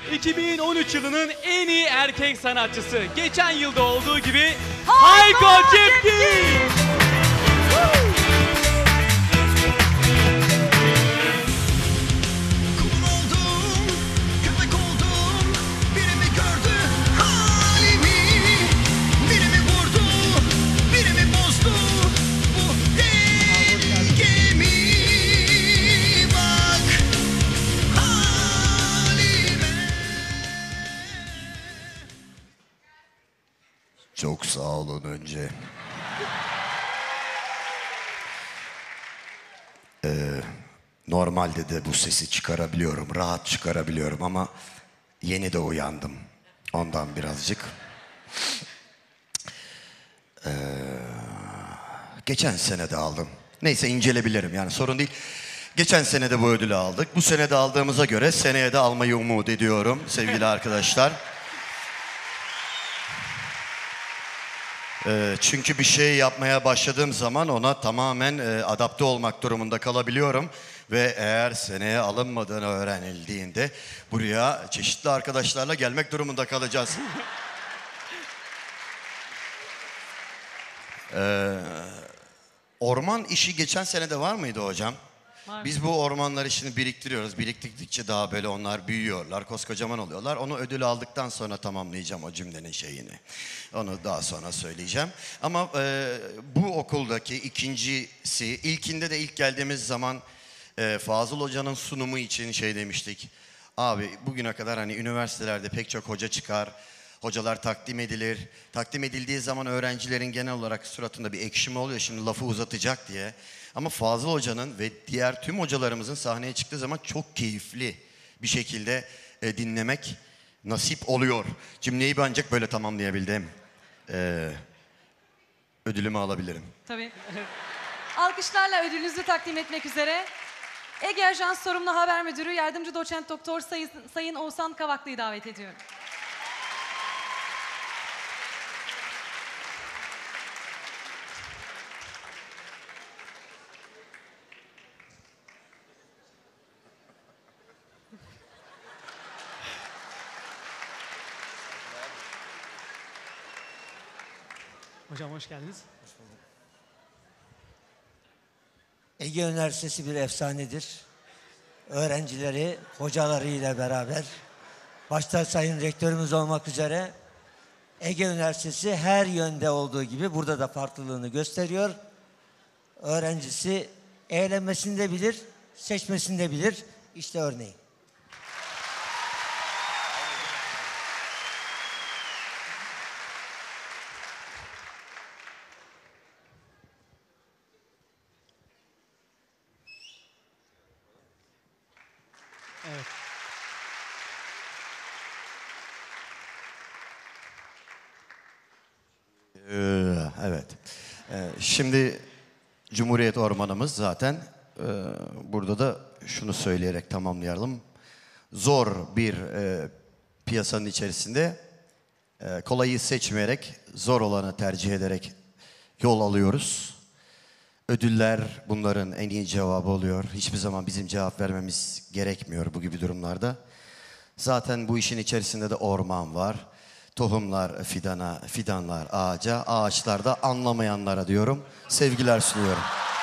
2013 yılının en iyi erkek sanatçısı. Geçen yılda olduğu gibi Hayko Cepkin. Çok sağ olun önce. Normalde de bu sesi çıkarabiliyorum, rahat çıkarabiliyorum ama yeni de uyandım. Ondan birazcık. Geçen sene de aldım. Neyse incelebilirim yani sorun değil. Geçen sene de bu ödülü aldık. Bu sene de aldığımıza göre seneye de almayı umut ediyorum sevgili arkadaşlar. Çünkü bir şey yapmaya başladığım zaman ona tamamen adapte olmak durumunda kalabiliyorum. Ve eğer seneye alınmadığını öğrenildiğinde buraya çeşitli arkadaşlarla gelmek durumunda kalacağız. Orman işi geçen sene de var mıydı hocam? Biz bu ormanları şimdi biriktiriyoruz. Biriktirdikçe daha böyle onlar büyüyorlar, koskocaman oluyorlar. Onu ödül aldıktan sonra tamamlayacağım o cümlenin şeyini. Onu daha sonra söyleyeceğim. Ama bu okuldaki ikincisi, ilk geldiğimiz zaman Fazıl Hoca'nın sunumu için şey demiştik. Abi bugüne kadar hani üniversitelerde pek çok hoca çıkar. Hocalar takdim edilir. Takdim edildiği zaman öğrencilerin genel olarak suratında bir ekşime oluyor. Şimdi lafı uzatacak diye. Ama Fazıl Hoca'nın ve diğer tüm hocalarımızın sahneye çıktığı zaman çok keyifli bir şekilde dinlemek nasip oluyor. Cümleyi ben ancak böyle tamamlayabildim. Ödülümü alabilirim. Tabii. Alkışlarla ödülünüzü takdim etmek üzere Ege Ajans Sorumlu Haber Müdürü Yardımcı Doçent Doktor Sayın Oğuzhan Kavaklı'yı davet ediyorum. Hocam hoş geldiniz. Hoş bulduk. Ege Üniversitesi bir efsanedir. Öğrencileri, hocalarıyla beraber, başta Sayın Rektörümüz olmak üzere Ege Üniversitesi her yönde olduğu gibi burada da farklılığını gösteriyor. Öğrencisi eğlenmesini de bilir, seçmesini de bilir. İşte örneği. Evet. Evet. Şimdi Cumhuriyet Ormanımız zaten burada da şunu söyleyerek tamamlayalım. Zor bir piyasanın içerisinde kolayı seçmeyerek zor olanı tercih ederek yol alıyoruz. Ödüller bunların en iyi cevabı oluyor. Hiçbir zaman bizim cevap vermemiz gerekmiyor bu gibi durumlarda. Zaten bu işin içerisinde de orman var. Tohumlar fidana, fidanlar ağaca, ağaçlar da anlamayanlara diyorum. Sevgiler sunuyorum.